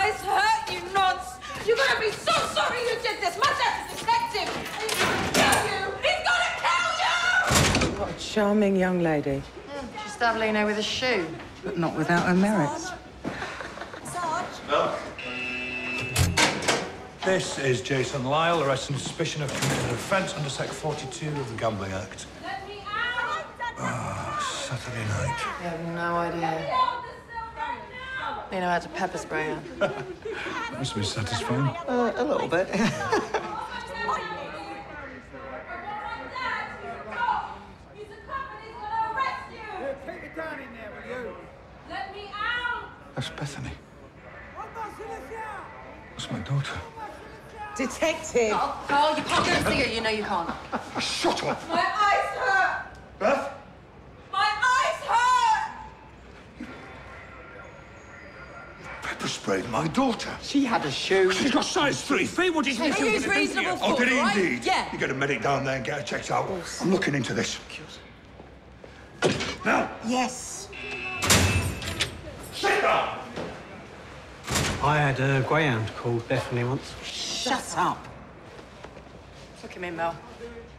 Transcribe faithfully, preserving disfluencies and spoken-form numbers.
eyes hurt, you nonce. You're gonna be so sorry you did this. My dad's a detective. He's gonna kill you. He's gonna kill you! What a charming young lady. Mm, she stabbed Lino with a shoe. But not without her merits. No. This is Jason Lyle, arrested on suspicion of committing an offence under Sec forty-two of the Gambling Act. Let me out! Oh, Saturday night. I have no idea. Lino had to pepper spray her. That must be satisfying. Uh, a little bit. That's Bethany. That's my daughter. Detective! Oh, Carl, you can't go and see her. You know you can't. Shut up! My eyes hurt! Beth? My eyes hurt! Pepper sprayed my daughter. She had a shoe. She's got size three feet. What do you think? He used reasonable Oh, force, did he right? indeed? Yeah. You get a medic down there and get her checked out. I'm looking into this. Now. Yes. Sit down. I had a greyhound called Bethany once. Shut up. Look at me, Mel.